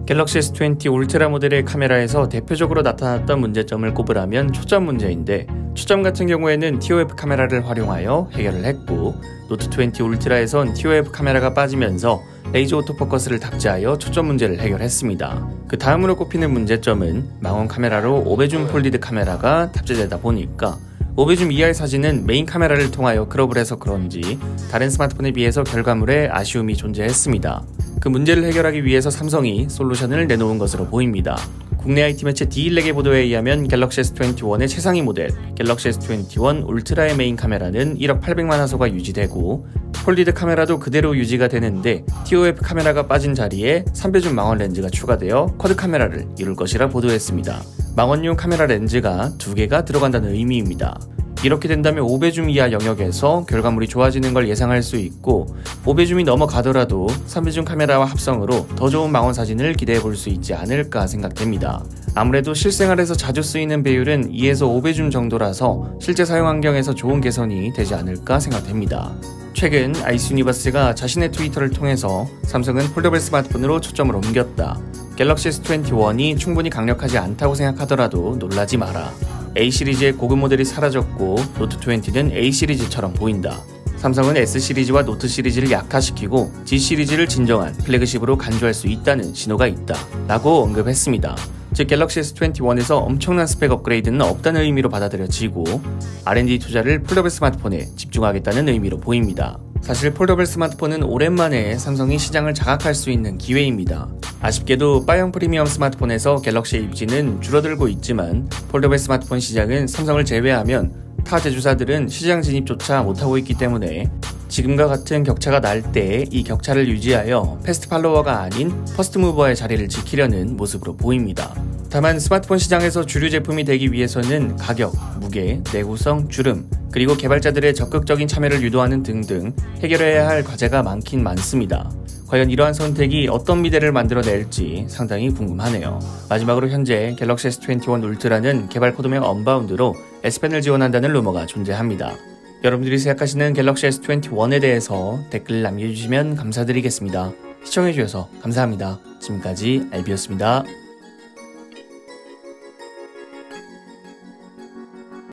갤럭시 S20 울트라 모델의 카메라에서 대표적으로 나타났던 문제점을 꼽으라면 초점 문제인데, 초점 같은 경우에는 TOF 카메라를 활용하여 해결을 했고, 노트20 울트라에선 TOF 카메라가 빠지면서 레이저 오토포커스를 탑재하여 초점 문제를 해결했습니다. 그 다음으로 꼽히는 문제점은 망원 카메라로 5배줌 폴리드 카메라가 탑재되다 보니까 5배줌 이하의 사진은 메인 카메라를 통하여 크롭을 해서 그런지 다른 스마트폰에 비해서 결과물에 아쉬움이 존재했습니다. 그 문제를 해결하기 위해서 삼성이 솔루션을 내놓은 것으로 보입니다. 국내 IT 매체 D1렉의 보도에 의하면 갤럭시 S21의 최상위 모델 갤럭시 S21 울트라의 메인 카메라는 1억 800만 화소가 유지되고, 폴리드 카메라도 그대로 유지가 되는데 TOF 카메라가 빠진 자리에 3배줌 망원 렌즈가 추가되어 쿼드 카메라를 이룰 것이라 보도했습니다. 망원용 카메라 렌즈가 2개가 들어간다는 의미입니다. 이렇게 된다면 5배줌 이하 영역에서 결과물이 좋아지는 걸 예상할 수 있고, 5배줌이 넘어가더라도 3배줌 카메라와 합성으로 더 좋은 망원 사진을 기대해 볼 수 있지 않을까 생각됩니다. 아무래도 실생활에서 자주 쓰이는 배율은 2에서 5배줌 정도라서 실제 사용 환경에서 좋은 개선이 되지 않을까 생각됩니다. 최근 아이스유니버스가 자신의 트위터를 통해서 삼성은 폴더블 스마트폰으로 초점을 옮겼다. 갤럭시 S21이 충분히 강력하지 않다고 생각하더라도 놀라지 마라. A 시리즈의 고급 모델이 사라졌고 노트20는 A 시리즈처럼 보인다. 삼성은 S 시리즈와 노트 시리즈를 약화시키고 G 시리즈를 진정한 플래그십으로 간주할 수 있다는 신호가 있다 라고 언급했습니다. 즉 갤럭시 S21에서 엄청난 스펙 업그레이드는 없다는 의미로 받아들여지고 R&D 투자를 폴더블 스마트폰에 집중하겠다는 의미로 보입니다. 사실 폴더블 스마트폰은 오랜만에 삼성이 시장을 장악할 수 있는 기회입니다. 아쉽게도 바형 프리미엄 스마트폰에서 갤럭시 입지는 줄어들고 있지만 폴더블 스마트폰 시장은 삼성을 제외하면 타 제조사들은 시장 진입조차 못하고 있기 때문에 지금과 같은 격차가 날 때 이 격차를 유지하여 패스트 팔로워가 아닌 퍼스트 무버의 자리를 지키려는 모습으로 보입니다. 다만 스마트폰 시장에서 주류 제품이 되기 위해서는 가격, 무게, 내구성, 주름, 그리고 개발자들의 적극적인 참여를 유도하는 등등 해결해야 할 과제가 많긴 많습니다. 과연 이러한 선택이 어떤 미래를 만들어낼지 상당히 궁금하네요. 마지막으로 현재 갤럭시 S21 울트라는 개발 코드명 언바운드로 S펜을 지원한다는 루머가 존재합니다. 여러분들이 생각하시는 갤럭시 S21에 대해서 댓글 남겨주시면 감사드리겠습니다. 시청해주셔서 감사합니다. 지금까지 알비였습니다.